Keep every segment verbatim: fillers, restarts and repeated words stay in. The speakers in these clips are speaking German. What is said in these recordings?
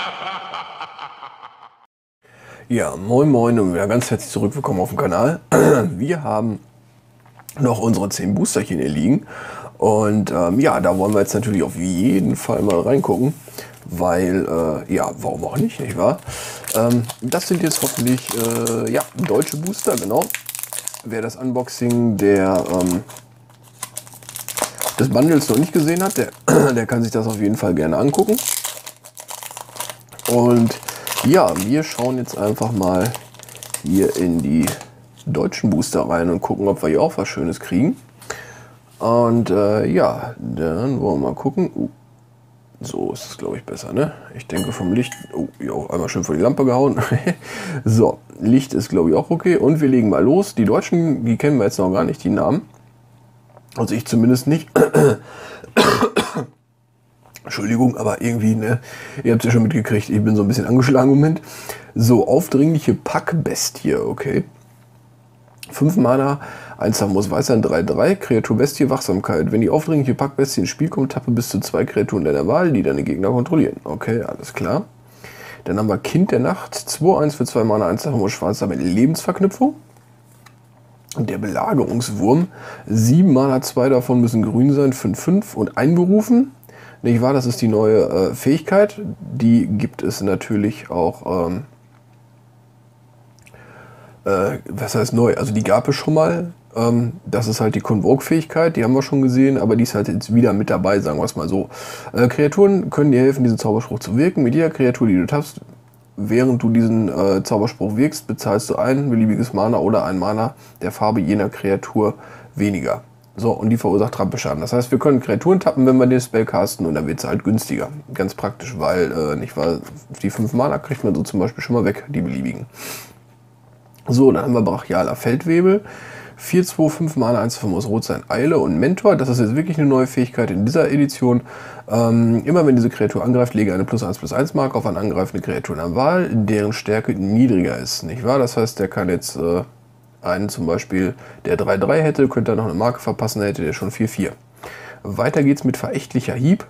Ja, moin moin und wieder ganz herzlich zurück, willkommen auf dem Kanal. Wir haben noch unsere zehn Boosterchen hier liegen und ähm, ja, da wollen wir jetzt natürlich auf jeden Fall mal reingucken, weil, äh, ja, warum auch nicht, nicht wahr? Ähm, das sind jetzt hoffentlich, äh, ja, deutsche Booster, genau. Wer das Unboxing der, ähm, des Bundles noch nicht gesehen hat, der, der kann sich das auf jeden Fall gerne angucken. Und ja, wir schauen jetzt einfach mal hier in die deutschen Booster rein und gucken, ob wir hier auch was Schönes kriegen. Und äh, ja, dann wollen wir mal gucken. Uh, so ist es, glaube ich, besser, ne? Ich denke vom Licht... Oh, ja, einmal schön vor die Lampe gehauen. So, Licht ist, glaube ich, auch okay. Und wir legen mal los. Die Deutschen, die kennen wir jetzt noch gar nicht, die Namen. Also ich zumindest nicht. Entschuldigung, aber irgendwie, ne, ihr habt es ja schon mitgekriegt, ich bin so ein bisschen angeschlagen im Moment. So, aufdringliche Packbestie, okay. fünf Mana, eins muss weiß sein, drei drei, Kreatur Bestie, Wachsamkeit. Wenn die aufdringliche Packbestie ins Spiel kommt, tappe bis zu zwei Kreaturen deiner Wahl, die deine Gegner kontrollieren. Okay, alles klar. Dann haben wir Kind der Nacht, zwei eins für zwei Mana, eins muss schwarz sein mit Lebensverknüpfung. Und der Belagerungswurm, sieben Mana, zwei davon müssen grün sein, fünf fünf und einberufen. Nicht wahr? Das ist die neue äh, Fähigkeit. Die gibt es natürlich auch, ähm, äh, was heißt neu? Also die gab es schon mal. Ähm, das ist halt die Convoke-Fähigkeit, die haben wir schon gesehen, aber die ist halt jetzt wieder mit dabei, sagen wir es mal so. Äh, Kreaturen können dir helfen, diesen Zauberspruch zu wirken. Mit jeder Kreatur, die du tappst, während du diesen äh, Zauberspruch wirkst, bezahlst du ein beliebiges Mana oder ein Mana der Farbe jener Kreatur weniger. So, und die verursacht Trampelschaden. Das heißt, wir können Kreaturen tappen, wenn wir den Spell casten, und dann wird es halt günstiger. Ganz praktisch, weil, äh, nicht wahr, die fünf Mana kriegt man so zum Beispiel schon mal weg, die beliebigen. So, dann haben wir Brachialer Feldwebel. vier zwei fünf Mana, eins davon muss rot sein, Eile und Mentor. Das ist jetzt wirklich eine neue Fähigkeit in dieser Edition. Ähm, immer wenn diese Kreatur angreift, lege eine plus eins plus eins Marke auf eine angreifende Kreatur der Wahl, deren Stärke niedriger ist. Nicht wahr? Das heißt, der kann jetzt... Äh, einen zum Beispiel, der drei drei hätte, könnte er noch eine Marke verpassen, hätte der schon vier vier. Weiter geht's mit verächtlicher Hieb.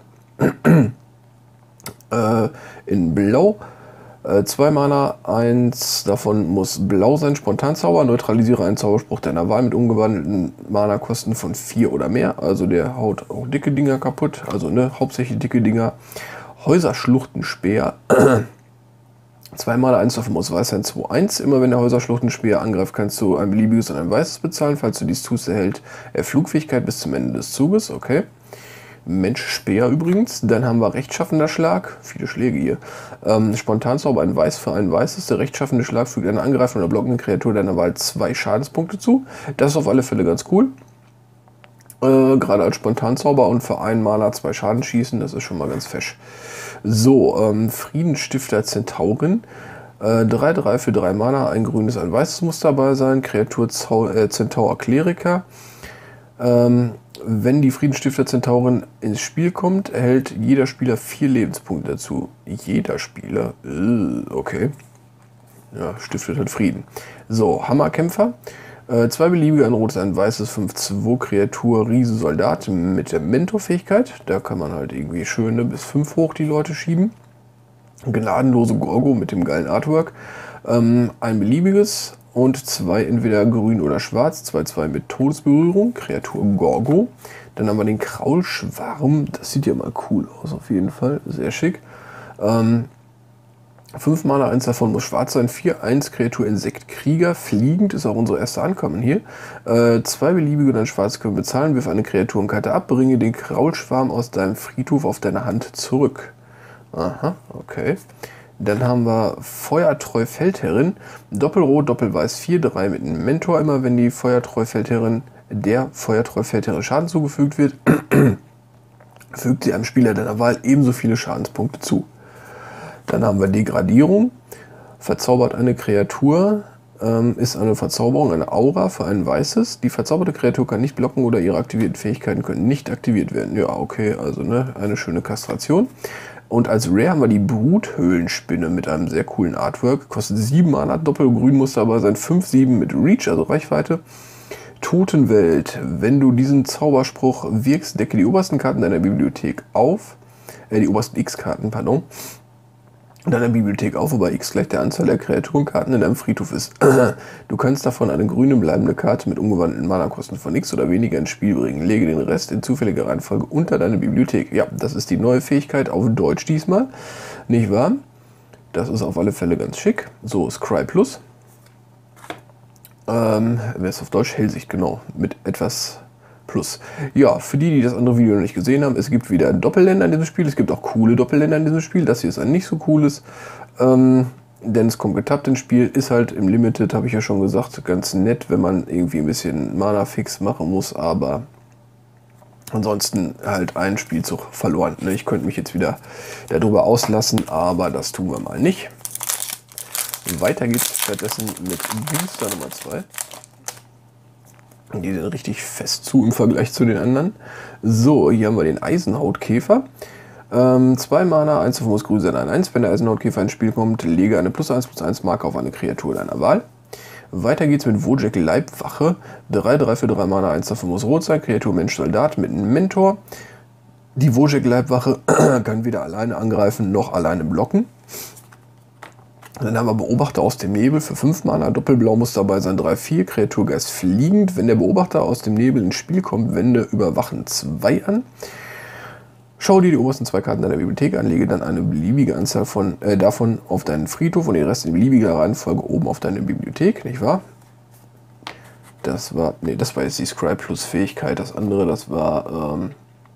äh, in Blau. Äh, zwei Mana, eins davon muss blau sein, Spontanzauber. Neutralisiere einen Zauberspruch deiner Wahl mit umgewandelten Mana-Kosten von vier oder mehr. Also der haut auch dicke Dinger kaputt. Also ne, hauptsächlich dicke Dinger. Häuserschluchtenspeer. zwei Mal, eins davon muss weiß sein, zwei eins. Immer wenn der Häuserschluchtenspeer angreift, kannst du ein beliebiges und ein weißes bezahlen. Falls du dies tust, erhält er Flugfähigkeit bis zum Ende des Zuges. Okay. Mensch Speer übrigens. Dann haben wir rechtschaffender Schlag. Viele Schläge hier. Ähm, Spontanzauber, ein Weiß für ein Weißes. Der rechtschaffende Schlag fügt einer angreifenden oder blockenden Kreatur deiner Wahl zwei Schadenspunkte zu. Das ist auf alle Fälle ganz cool. Äh, gerade als Spontanzauber und für einen Maler zwei Schaden schießen, das ist schon mal ganz fesch. So, ähm, Friedensstifter Zentaurin. Äh, drei drei für drei Mana, ein grünes, ein weißes muss dabei sein. Kreatur Zau äh, Zentaur Kleriker. Ähm, wenn die Friedensstifter Zentaurin ins Spiel kommt, erhält jeder Spieler vier Lebenspunkte dazu. Jeder Spieler? Äh, okay. Ja, stiftet halt Frieden. So, Hammerkämpfer. Äh, zwei beliebige, ein rotes, ein weißes, fünf zwei Kreatur, Riese, Soldat mit der Mentorfähigkeit. Da kann man halt irgendwie schöne bis fünf hoch die Leute schieben. Gnadenlose Gorgo mit dem geilen Artwork. Ähm, ein beliebiges und zwei entweder grün oder schwarz. zwei zwei mit Todesberührung, Kreatur Gorgo. Dann haben wir den Kraulschwarm. Das sieht ja mal cool aus auf jeden Fall. Sehr schick. Ähm, fünf Mana, eins davon muss schwarz sein, vier eins Kreatur Insekt Krieger, fliegend ist auch unsere erste Ankommen hier. Äh, zwei beliebige und ein schwarz können bezahlen, wirf eine Kreaturenkarte ab, bringe den Kraulschwarm aus deinem Friedhof auf deine Hand zurück. Aha, okay. Dann haben wir Feuertreu Feldherrin, Doppelrot, Doppelweiß, vier drei mit einem Mentor, immer wenn die Feuertreu Feldherrin, der Feuertreu Feldherrin Schaden zugefügt wird, fügt sie einem Spieler deiner Wahl ebenso viele Schadenspunkte zu. Dann haben wir Degradierung. Verzaubert eine Kreatur, ähm, ist eine Verzauberung, eine Aura für ein weißes. Die verzauberte Kreatur kann nicht blocken oder ihre aktivierten Fähigkeiten können nicht aktiviert werden. Ja, okay, also ne, eine schöne Kastration. Und als Rare haben wir die Bruthöhlenspinne mit einem sehr coolen Artwork. Kostet sieben Mana, doppelgrün muss dabei sein, fünf sieben mit Reach, also Reichweite. Totenwelt. Wenn du diesen Zauberspruch wirkst, decke die obersten Karten deiner Bibliothek auf. Äh, die obersten X-Karten, pardon. deiner Bibliothek auf, wobei x gleich der Anzahl der Kreaturenkarten in deinem Friedhof ist. Du kannst davon eine grüne bleibende Karte mit umgewandelten Mana-Kosten von x oder weniger ins Spiel bringen. Lege den Rest in zufälliger Reihenfolge unter deine Bibliothek. Ja, das ist die neue Fähigkeit auf Deutsch diesmal, nicht wahr? Das ist auf alle Fälle ganz schick. So, Scry Plus. Ähm, wer ist auf Deutsch? Hellsicht, genau. Mit etwas Plus. Ja, für die, die das andere Video noch nicht gesehen haben, es gibt wieder Doppelländer in diesem Spiel. Es gibt auch coole Doppelländer in diesem Spiel. Das hier ist ein nicht so cooles. Ähm, denn es kommt getappt ins Spiel. Ist halt im Limited, habe ich ja schon gesagt, ganz nett, wenn man irgendwie ein bisschen Mana-Fix machen muss. Aber ansonsten halt ein Spielzug verloren. Ich könnte mich jetzt wieder darüber auslassen, aber das tun wir mal nicht. Weiter geht's stattdessen mit Booster Nummer zwei. Die sind richtig fest zu im Vergleich zu den anderen. So, hier haben wir den Eisenhautkäfer. Ähm, zwei Mana, eins davon muss grün sein, ein eins. Wenn der Eisenhautkäfer ins Spiel kommt, lege eine plus eins plus eins Marke auf eine Kreatur deiner Wahl. Weiter geht's mit Wojak Leibwache. drei drei für drei Mana, eins davon muss rot sein. Kreatur Mensch Soldat mit einem Mentor. Die Wojak Leibwache kann weder alleine angreifen noch alleine blocken. Dann haben wir Beobachter aus dem Nebel für fünf Mana. Doppelblau muss dabei sein, drei vier. Kreaturgeist fliegend. Wenn der Beobachter aus dem Nebel ins Spiel kommt, wende Überwachen zwei an. Schau dir die obersten zwei Karten deiner Bibliothek an, lege dann eine beliebige Anzahl von, äh, davon auf deinen Friedhof und den Rest in beliebiger Reihenfolge oben auf deine Bibliothek, nicht wahr? Das war, nee, das war jetzt die Scry Plus Fähigkeit. Das andere, das war, ähm,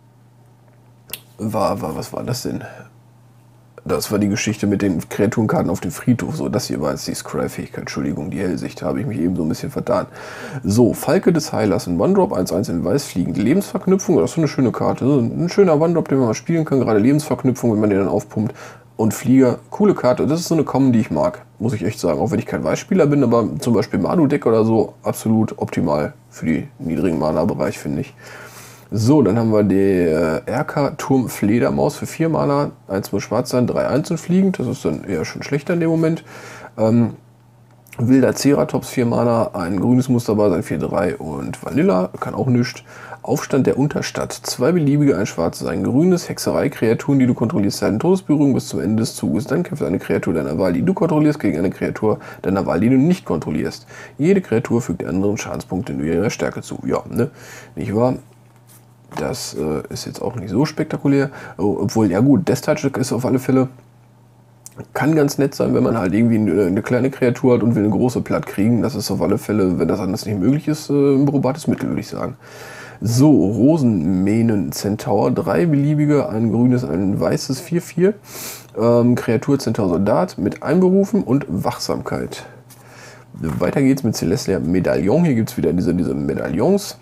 war, war, was war das denn? Das war die Geschichte mit den Kreaturenkarten auf dem Friedhof. So, das hier war jetzt die Scry-Fähigkeit. Entschuldigung, die Hellsicht, habe ich mich eben so ein bisschen vertan. So, Falke des Heilers, ein One-Drop, eins eins in Weiß, fliegende Lebensverknüpfung. Das ist so eine schöne Karte. Ein schöner One-Drop, den man mal spielen kann. Gerade Lebensverknüpfung, wenn man den dann aufpumpt. Und Flieger, coole Karte. Das ist so eine Common, die ich mag, muss ich echt sagen. Auch wenn ich kein Weißspieler bin, aber zum Beispiel Manu-Deck oder so, absolut optimal für die niedrigen Mana-Bereich, finde ich. So, dann haben wir die äh, Erka-Turm Fledermaus für vier Mana, eins muss schwarz sein, drei eins und fliegend, das ist dann eher schon schlechter in dem Moment. Ähm, Wilder Ceratops, vier Mana, ein grünes muss dabei sein, vier drei und Vanilla, kann auch nichts. Aufstand der Unterstadt, zwei beliebige, ein schwarzes, ein grünes, Hexerei-Kreaturen, die du kontrollierst, halten Todesberührung bis zum Ende des Zuges. Dann kämpft eine Kreatur deiner Wahl, die du kontrollierst, gegen eine Kreatur deiner Wahl, die du nicht kontrollierst. Jede Kreatur fügt der anderen Schadenspunkte in ihrer Stärke zu. Ja, ne? Nicht wahr? Das äh, ist jetzt auch nicht so spektakulär, obwohl, ja gut, Death Touch ist auf alle Fälle, kann ganz nett sein, wenn man halt irgendwie eine, eine kleine Kreatur hat und will eine große platt kriegen. Das ist auf alle Fälle, wenn das anders nicht möglich ist, äh, ein probates Mittel, würde ich sagen. So, Rosenmähnen-Centaur, drei beliebige, ein grünes, ein weißes, vier vier. Ähm, Kreatur Centaur Soldat mit Einberufen und Wachsamkeit. Weiter geht's mit Celestia Medaillon. Hier gibt es wieder diese, diese Medaillons,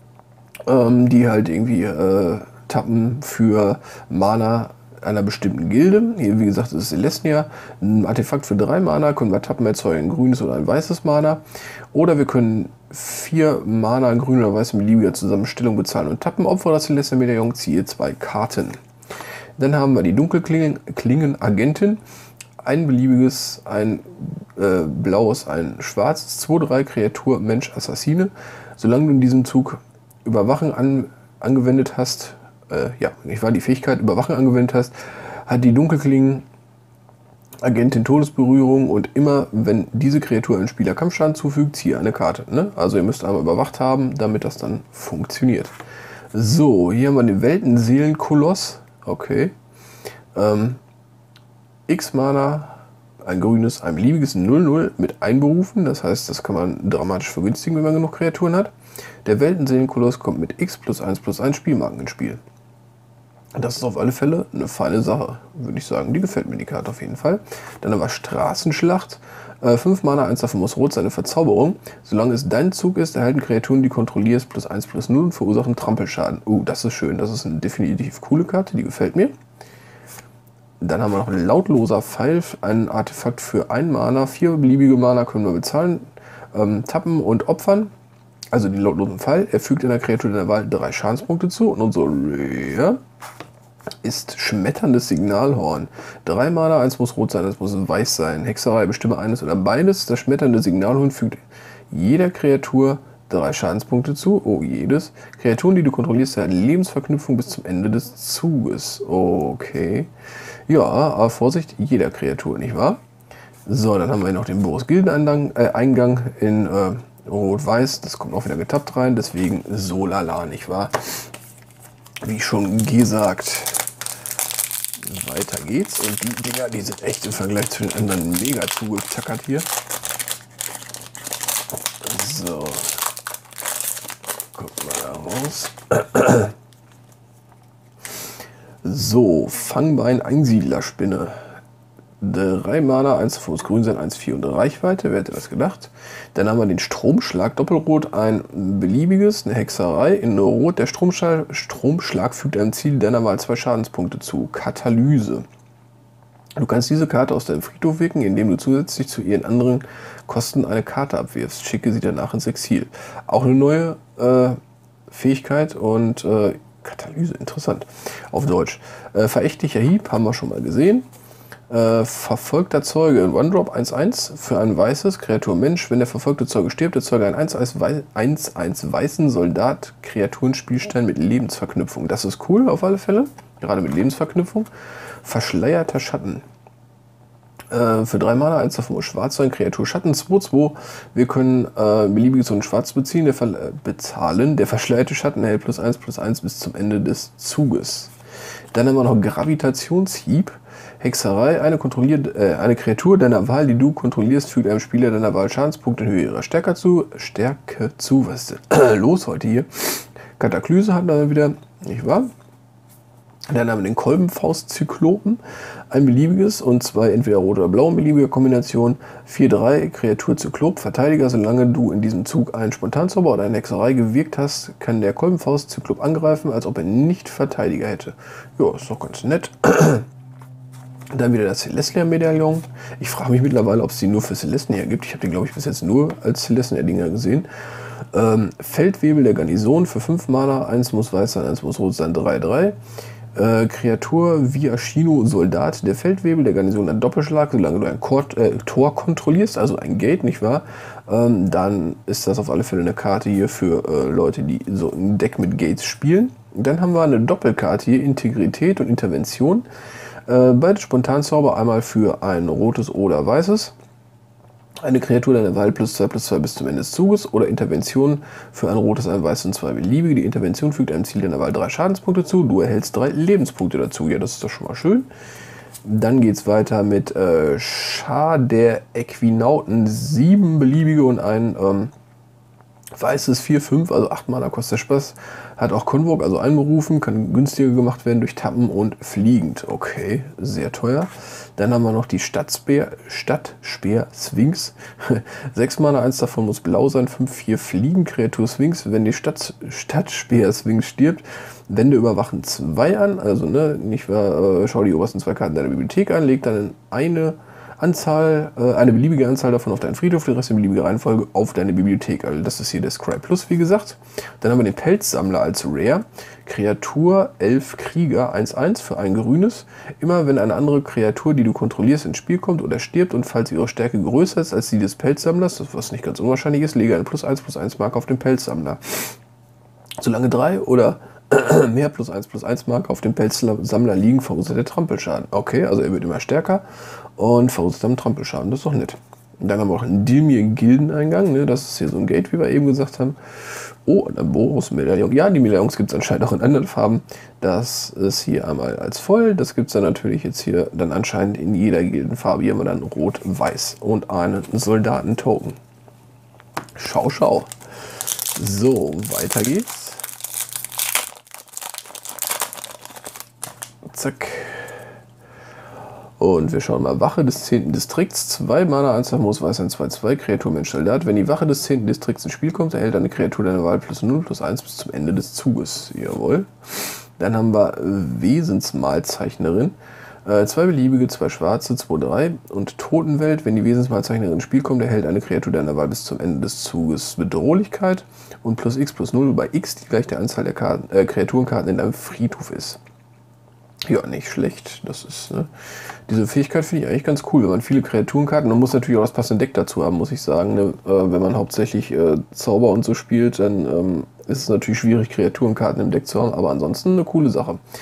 die halt irgendwie äh, tappen für Mana einer bestimmten Gilde. Hier, wie gesagt, ist Celestia. Ein Artefakt für drei Mana können wir tappen, erzeugen ein grünes oder ein weißes Mana. Oder wir können vier Mana, grün oder weiß in beliebiger Zusammenstellung bezahlen und tappen. Opfer das Celestia Medaillon, ziehe zwei Karten. Dann haben wir die Dunkelklingen-Agentin. Ein beliebiges, ein äh, blaues, ein schwarzes, zwei drei Kreatur, Mensch, Assassine. Solange du in diesem Zug Überwachen an, angewendet hast, äh, ja, nicht wahr, die Fähigkeit Überwachen angewendet hast, hat die Dunkelklingen Agentin Todesberührung und immer, wenn diese Kreatur einen Spieler Kampfschaden zufügt, ziehe eine Karte. Ne? Also ihr müsst einmal überwacht haben, damit das dann funktioniert. So, hier haben wir den Weltenseelenkoloss. Okay. Ähm, X Mana, ein grünes, ein beliebiges null null mit Einberufen. Das heißt, das kann man dramatisch vergünstigen, wenn man genug Kreaturen hat. Der Weltenseelenkoloss kommt mit X plus eins plus eins Spielmarken ins Spiel. Das ist auf alle Fälle eine feine Sache, würde ich sagen. Die gefällt mir, die Karte auf jeden Fall. Dann haben wir Straßenschlacht. fünf Mana, eins davon muss rot sein, eine Verzauberung. Solange es dein Zug ist, erhalten Kreaturen, die kontrollierst, plus eins plus null und verursachen Trampelschaden. Uh, das ist schön. Das ist eine definitiv coole Karte, die gefällt mir. Dann haben wir noch ein lautloser Pfeil, ein Artefakt für ein Mana. Vier beliebige Mana können wir bezahlen, ähm, tappen und opfern. Also den lautlosen Pfeil. Er fügt einer Kreatur der Wahl drei Schadenspunkte zu. Und unser Rare ist schmetterndes Signalhorn. Drei Mana, eins muss rot sein, eins muss weiß sein. Hexerei, bestimme eines oder beides. Das schmetternde Signalhorn fügt jeder Kreatur drei Schadenspunkte zu. Oh, jedes. Kreaturen, die du kontrollierst, erhalten Lebensverknüpfung bis zum Ende des Zuges. Okay. Ja, aber Vorsicht, jeder Kreatur, nicht wahr? So, dann haben wir hier noch den Boris Gildeneingang äh, Eingang in äh, Rot-Weiß. Das kommt auch wieder getappt rein, deswegen so lala, nicht wahr? Wie schon gesagt. Weiter geht's. Und die Dinger, die sind echt im Vergleich zu den anderen mega zugetackert hier. So. Gucken wir da raus. So, Fangbein Einsiedlerspinne. Drei Mana, eins davon muss grün sein, eins, vier und Reichweite. Wer hätte das gedacht? Dann haben wir den Stromschlag, Doppelrot, ein beliebiges, eine Hexerei. In Rot, der Stromschlag, Stromschlag fügt einem Ziel deiner Wahl zwei Schadenspunkte zu. Katalyse. Du kannst diese Karte aus deinem Friedhof wirken, indem du zusätzlich zu ihren anderen Kosten eine Karte abwirfst. Schicke sie danach ins Exil. Auch eine neue äh, Fähigkeit und äh, Katalyse, interessant. Auf Deutsch. Äh, verächtlicher Hieb, haben wir schon mal gesehen. Äh, verfolgter Zeuge in One-Drop eins eins für ein weißes Kreatur Mensch. Wenn der verfolgte Zeuge stirbt, der Zeuge ein eins eins weißen Soldat Kreaturenspielstein mit Lebensverknüpfung. Das ist cool auf alle Fälle, gerade mit Lebensverknüpfung. Verschleierter Schatten. Äh, für drei Mana, eins davon muss schwarz sein, Kreatur Schatten zwei zwei. Wir können äh, beliebiges und schwarz beziehen, der Ver äh, bezahlen. Der verschleierte Schatten erhält plus eins plus eins bis zum Ende des Zuges. Dann haben wir noch Gravitationshieb. Hexerei, eine, kontrolliert, äh, eine Kreatur deiner Wahl, die du kontrollierst, fügt einem Spieler deiner Wahl Schadenspunkte in Höhe ihrer Stärke zu. Stärke zu, was ist denn los heute hier? Kataklyse hatten wir wieder, nicht wahr? Dann haben wir den Kolbenfaust-Zyklopen, ein beliebiges und zwei entweder rot oder blau beliebige Kombination. vier drei, Kreatur Zyklop, Verteidiger, solange du in diesem Zug einen Spontanzauber oder eine Hexerei gewirkt hast, kann der Kolbenfaust-Zyklop angreifen, als ob er nicht Verteidiger hätte. Ja, ist doch ganz nett. Dann wieder das Celestia-Medaillon. Ich frage mich mittlerweile, ob es die nur für Celestia gibt. Ich habe die, glaube ich, bis jetzt nur als Celestia-Dinger gesehen. Ähm, Feldwebel der Garnison für fünf Mana. eins muss weiß sein, eins muss rot sein, drei drei. Äh, Kreatur Viashino Soldat. Der Feldwebel der Garnison ein Doppelschlag, solange du ein Kort, äh, Tor kontrollierst, also ein Gate, nicht wahr? Ähm, dann ist das auf alle Fälle eine Karte hier für äh, Leute, die so ein Deck mit Gates spielen. Dann haben wir eine Doppelkarte hier, Integrität und Intervention. Äh, beide Spontanzauber, einmal für ein rotes oder weißes. Eine Kreatur deiner Wahl plus zwei plus zwei bis zum Ende des Zuges. Oder Intervention für ein rotes, ein weißes und zwei beliebige. Die Intervention fügt einem Ziel deiner Wahl drei Schadenspunkte zu. Du erhältst drei Lebenspunkte dazu. Ja, das ist doch schon mal schön. Dann geht es weiter mit äh, Schar der Äquinauten. Sieben beliebige und ein ähm, weißes vier fünf, also acht Mana kostet der Spaß. Hat auch Convoke, also einberufen, kann günstiger gemacht werden durch Tappen und fliegend. Okay, sehr teuer. Dann haben wir noch die Stadtspeer, Stadtspeer Sphinx. sechs Mana, eins davon muss blau sein, fünf vier Fliegen, Kreatur Sphinx. Wenn die Stadt, Stadtspeer Sphinx stirbt, Wände überwachen zwei an. Also ne, nicht wahr, äh, schau die obersten zwei Karten deiner Bibliothek an, leg dann eine Anzahl, äh, eine beliebige Anzahl davon auf deinen Friedhof, den Rest in beliebiger Reihenfolge auf deine Bibliothek. Also das ist hier der Scry Plus, wie gesagt. Dann haben wir den Pelzsammler als Rare. Kreatur elf Krieger eins eins für ein grünes. Immer wenn eine andere Kreatur, die du kontrollierst, ins Spiel kommt oder stirbt und falls ihre Stärke größer ist als die des Pelzsammlers, was nicht ganz unwahrscheinlich ist, lege eine plus eins plus eins Marke auf den Pelzsammler. Solange drei oder mehr plus eins plus eins Marke auf dem Pelzsammler liegen, verursacht er Trampelschaden. Okay, also er wird immer stärker und verursacht dann Trampelschaden. Das ist doch nett. Und dann haben wir auch einen Dilmir-Gildeneingang. Ne? Das ist hier so ein Gate, wie wir eben gesagt haben. Oh, und ein Boros-Medaillon. Ja, die Medaillons gibt es anscheinend auch in anderen Farben. Das ist hier einmal als voll. Das gibt es dann natürlich jetzt hier dann anscheinend in jeder Gildenfarbe. Hier haben wir dann rot-weiß und einen Soldaten-Token. Schau, schau. So, weiter geht's. Zack. Und wir schauen mal, Wache des zehnten Distrikts, zwei Mana, eins muss weiß ein, zwei zwei, Kreatur Mensch Soldat. Wenn die Wache des zehnten Distrikts ins Spiel kommt, erhält eine Kreatur deiner Wahl plus null plus eins bis zum Ende des Zuges. Jawohl. Dann haben wir Wesensmalzeichnerin. Äh, zwei beliebige, zwei schwarze, zwei drei und Totenwelt. Wenn die Wesensmalzeichnerin ins Spiel kommt, erhält eine Kreatur deiner Wahl bis zum Ende des Zuges Bedrohlichkeit und plus x plus null, wobei x die gleich der Anzahl der Karten, äh, Kreaturenkarten in deinem Friedhof ist. Ja, nicht schlecht. Das ist, ne? Diese Fähigkeit finde ich eigentlich ganz cool, wenn man viele Kreaturenkarten, man muss natürlich auch das passende Deck dazu haben, muss ich sagen. Ne? Äh, wenn man hauptsächlich äh, Zauber und so spielt, dann ähm, ist es natürlich schwierig, Kreaturenkarten im Deck zu haben, aber ansonsten eine coole Sache.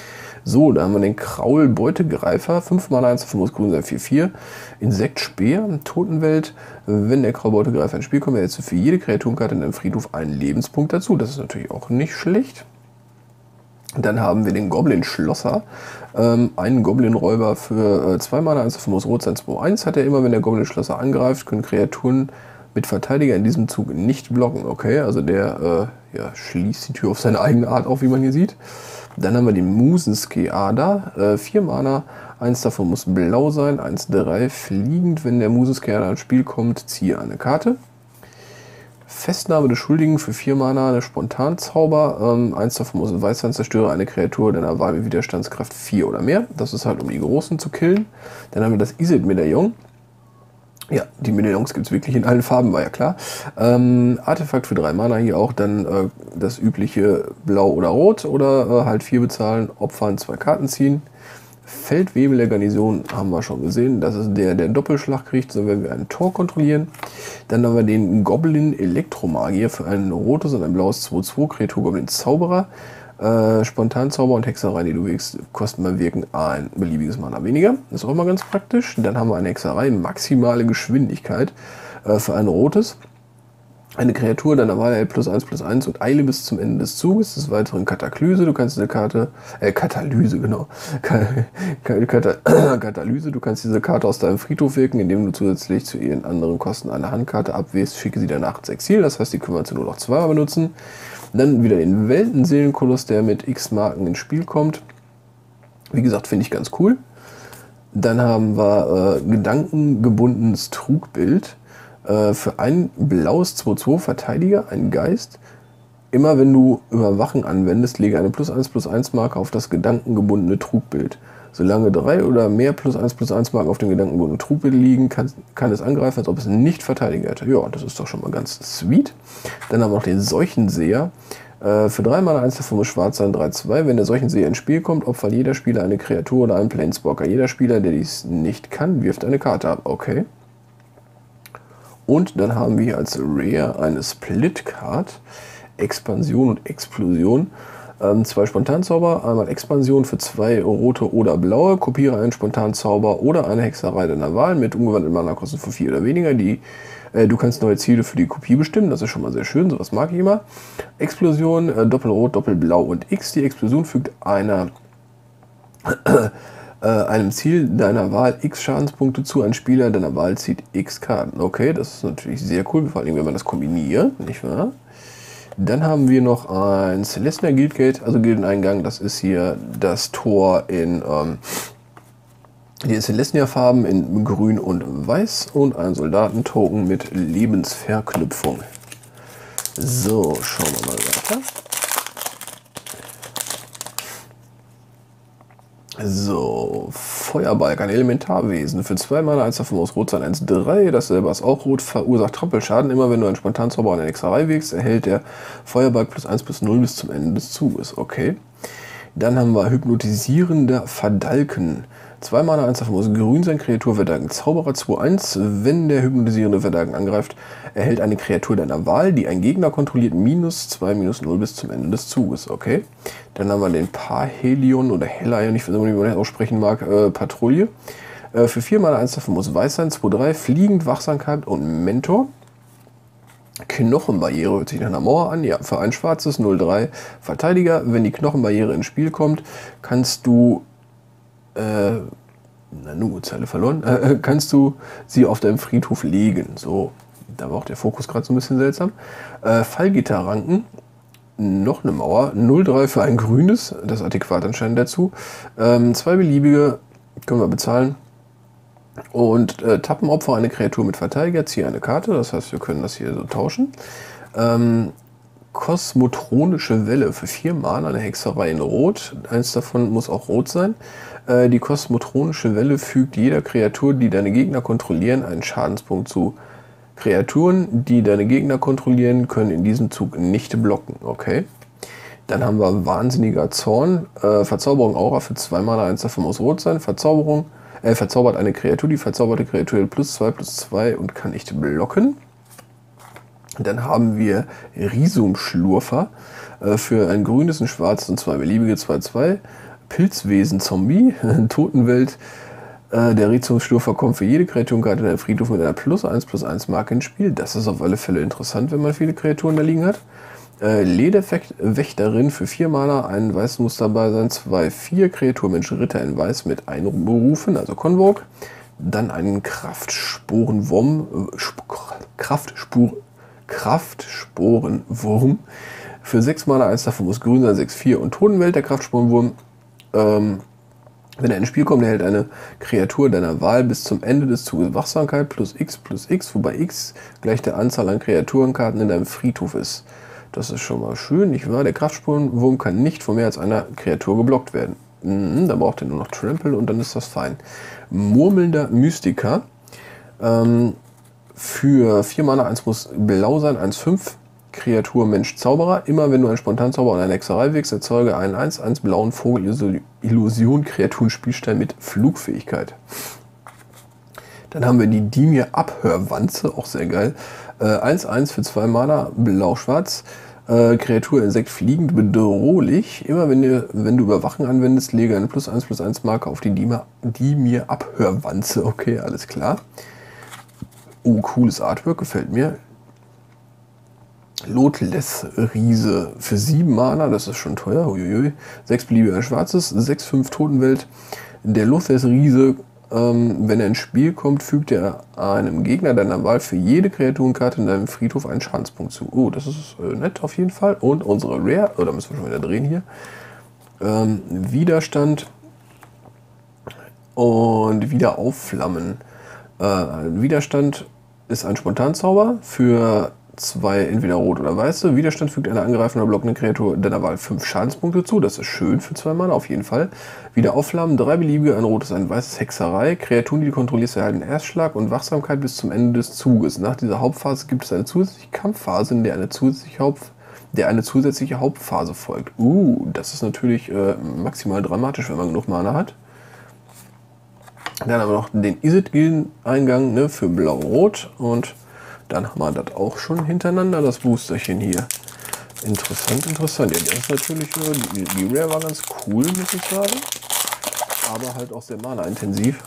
So, da haben wir den Kraul-Beutegreifer. fünf Mana, eins davon muss grün sein, vier vier. Insekt, Speer, Totenwelt. Wenn der Kraul-Beutegreifer ins Spiel kommt, erhältst du für jede Kreaturenkarte in deinem Friedhof einen Lebenspunkt dazu. Das ist natürlich auch nicht schlecht. Dann haben wir den Goblin-Schlosser. Ähm, einen Goblin-Räuber für äh, zwei Mana, eins davon muss rot sein, zwei eins. Hat er immer, wenn der Goblin-Schlosser angreift, können Kreaturen mit Verteidiger in diesem Zug nicht blocken. Okay, also der äh, ja, schließt die Tür auf seine eigene Art auf, wie man hier sieht. Dann haben wir den Musenskeada. Äh, vier Mana, eins davon muss blau sein, eins drei fliegend. Wenn der Musenskeada ins Spiel kommt, ziehe eine Karte. Festnahme des Schuldigen für vier Mana, eine Spontanzauber. Ähm, eins davon muss weiß sein, zerstöre eine Kreatur deiner Wahl mit Widerstandskraft vier oder mehr. Das ist halt, um die Großen zu killen. Dann haben wir das Isid-Medaillon. Ja, die Medaillons gibt es wirklich in allen Farben, war ja klar. Ähm, Artefakt für drei Mana, hier auch dann äh, das übliche Blau oder Rot oder äh, halt vier bezahlen, opfern, zwei Karten ziehen. Feldwebel der Garnison haben wir schon gesehen, das ist der, der Doppelschlag kriegt, so wenn wir ein Tor kontrollieren. Dann haben wir den Goblin Elektromagier für ein rotes und ein blaues zwei zwei, Kreatur Goblin Zauberer. Äh, Spontanzauber und Hexerei, die du wirkst, kosten beim Wirken ein beliebiges Mana weniger. Das ist auch mal ganz praktisch. Dann haben wir eine Hexerei, maximale Geschwindigkeit äh, für ein rotes. Eine Kreatur deiner Wahl erhält plus eins plus eins und Eile bis zum Ende des Zuges. Des Weiteren Katalyse. Du kannst diese Karte, äh, Katalyse, genau. Katalyse. Du kannst diese Karte aus deinem Friedhof wirken, indem du zusätzlich zu ihren anderen Kosten eine Handkarte abwählst. Schicke sie danach ins Exil. Das heißt, die können wir nur noch zweimal benutzen. Dann wieder den Weltenseelenkoloss, der mit X Marken ins Spiel kommt. Wie gesagt, finde ich ganz cool. Dann haben wir äh, gedankengebundenes Trugbild. Äh, für ein blaues zwei zwei Verteidiger, ein Geist. Immer wenn du Überwachen anwendest, lege eine plus eins plus eins Marke auf das gedankengebundene Trugbild. Solange drei oder mehr plus eins plus eins Marken auf dem gedankengebundenen Trugbild liegen, kann, kann es angreifen, als ob es nicht verteidigt hätte. Ja, das ist doch schon mal ganz sweet. Dann haben wir noch den Seuchenseher. Äh, für drei Mana, eins davon muss schwarz sein, drei zwei. Wenn der Seuchenseher ins Spiel kommt, opfert jeder Spieler eine Kreatur oder einen Planeswalker. Jeder Spieler, der dies nicht kann, wirft eine Karte ab. Okay. Und dann haben wir hier als Rare eine Split-Card. Expansion und Explosion. Ähm, zwei Spontanzauber, einmal Expansion für zwei rote oder blaue. Kopiere einen Spontanzauber oder eine Hexerei deiner Wahl mit umgewandelten Mana-Kosten von vier oder weniger. Die, äh, du kannst neue Ziele für die Kopie bestimmen, das ist schon mal sehr schön, sowas mag ich immer. Explosion, äh, Doppelrot, Doppelblau und X. Die Explosion fügt einer, äh, einem Ziel deiner Wahl X Schadenspunkte zu. Ein Spieler deiner Wahl zieht X Karten. Okay, das ist natürlich sehr cool, vor allem wenn man das kombiniert, nicht wahr? Dann haben wir noch ein Celestia Guildgate, also Gildeneingang. Das ist hier das Tor in ähm, die Celestia-Farben in Grün und Weiß und ein Soldatentoken mit Lebensverknüpfung. So, schauen wir mal weiter. So, Feuerbalg, ein Elementarwesen. Für zwei Mana, eins davon muss rot sein, eins drei. Das selber ist auch rot, verursacht Trampelschaden. Immer wenn du einen Spontanzauber an eine Hexerei wirkst, erhält der Feuerbalg plus eins plus null bis zum Ende des Zuges. Okay. Dann haben wir hypnotisierender Verdalken. zwei Mana, eins davon muss grün sein, Kreatur Verdalken Zauberer zwei eins. Wenn der hypnotisierende Verdalken angreift, erhält eine Kreatur deiner Wahl, die ein Gegner kontrolliert, minus zwei, minus null bis zum Ende des Zuges. Okay. Dann haben wir den Parhelion oder Hellion, ich weiß nicht, wie man das aussprechen mag, äh, Patrouille. Äh, für vier Mana, eins davon muss weiß sein, zwei drei, Fliegend, Wachsamkeit und Mentor. Knochenbarriere hört sich nach einer Mauer an. Ja, für ein schwarzes null drei Verteidiger. Wenn die Knochenbarriere ins Spiel kommt, kannst du äh, na nu, Zeile verloren, äh, kannst du sie auf deinem Friedhof legen. So, da war auch der Fokus gerade so ein bisschen seltsam. Äh, Fallgitterranken. Noch eine Mauer, null drei für ein grünes, das adäquat anscheinend dazu. Ähm, zwei beliebige können wir bezahlen. Und äh, Tappenopfer, eine Kreatur mit Verteidiger, ziehe eine Karte, das heißt, wir können das hier so tauschen. Ähm, Kosmotronische Welle für vier Mana, eine Hexerei in Rot, eins davon muss auch rot sein. Äh, die Kosmotronische Welle fügt jeder Kreatur, die deine Gegner kontrollieren, einen Schadenspunkt zu. Kreaturen, die deine Gegner kontrollieren, können in diesem Zug nicht blocken. Okay. Dann haben wir Wahnsinniger Zorn. Äh, Verzauberung Aura für zwei Mana, eins davon muss rot sein. Verzauberung, äh, verzaubert eine Kreatur. Die verzauberte Kreatur hat plus zwei, plus zwei und kann nicht blocken. Dann haben wir Risumschlurfer. Äh, für ein grünes, ein schwarzes und zwei beliebige zwei zwei. Pilzwesen-Zombie, Totenwelt. Äh, der Rätselungsstürfer kommt für jede Kreaturenkarte in der Friedhof mit einer plus eins plus eins Marke ins Spiel. Das ist auf alle Fälle interessant, wenn man viele Kreaturen da liegen hat. Äh, Lederwächterin für vier Mana, ein Weiß muss dabei sein, zwei, vier Kreaturmensch Ritter in Weiß mit einberufen, also Convoke. Dann einen Kraftsporenwurm, äh, Kraftspur, Kraftsporenwurm für sechs Mana, eins davon muss grün sein, sechs, vier und Totenwelt, der Kraftsporenwurm. Ähm, Wenn er ins Spiel kommt, erhält eine Kreatur deiner Wahl bis zum Ende des Zuges Wachsamkeit plus X plus X, wobei X gleich der Anzahl an Kreaturenkarten in deinem Friedhof ist. Das ist schon mal schön, nicht wahr? Der Kraftspurenwurm kann nicht von mehr als einer Kreatur geblockt werden. Mhm, dann braucht er nur noch Trample und dann ist das fein. Murmelnder Mystiker. Ähm, für vier Mana, eins muss blau sein, eins, fünf. Kreatur, Mensch, Zauberer. Immer wenn du einen Spontanzauber und eine Hexerei wirkst, erzeuge einen eins eins blauen Vogel Illusion Kreaturen Spielstein mit Flugfähigkeit. Dann haben wir die Dimir Abhörwanze, auch sehr geil. Äh, eins eins für zwei Mana, blau-schwarz. Äh, Kreatur, Insekt, fliegend, bedrohlich. Immer wenn du, wenn du Überwachen anwendest, lege eine plus eins plus eins Marke auf die Dimir, Dimir Abhörwanze. Okay, alles klar. Oh, cooles Artwork, gefällt mir. Lotless Riese für sieben Mana, das ist schon teuer, uiuiui. sechs beliebige Schwarzes, sechs, fünf Totenwelt. Der Lotless Riese, ähm, wenn er ins Spiel kommt, fügt er einem Gegner deiner Wahl für jede Kreaturenkarte in deinem Friedhof einen Schadenspunkt zu. Oh, das ist äh, nett auf jeden Fall. Und unsere Rare, oh, da müssen wir schon wieder drehen hier. Ähm, Widerstand und wieder aufflammen. Äh, Widerstand ist ein Spontanzauber für zwei, entweder rot oder weiße. Widerstand fügt einer angreifenden oder blockenden Kreatur deiner Wahl fünf Schadenspunkte zu. Das ist schön für zwei Mana, auf jeden Fall. Wieder aufflammen, drei beliebige, ein rotes, ein weißes, Hexerei. Kreaturen, die du kontrollierst, erhalten Erstschlag und Wachsamkeit bis zum Ende des Zuges. Nach dieser Hauptphase gibt es eine zusätzliche Kampfphase, in der eine zusätzliche, Haupt, der eine zusätzliche Hauptphase folgt. Uh, das ist natürlich äh, maximal dramatisch, wenn man genug Mana hat. Dann haben wir noch den Isid-Gilden-Eingang, ne, für Blau-Rot und dann haben wir das auch schon hintereinander, das Boosterchen hier. Interessant, interessant. Ja, der ist natürlich, die, die Rare war ganz cool, muss ich sagen. Aber halt auch sehr mana-intensiv.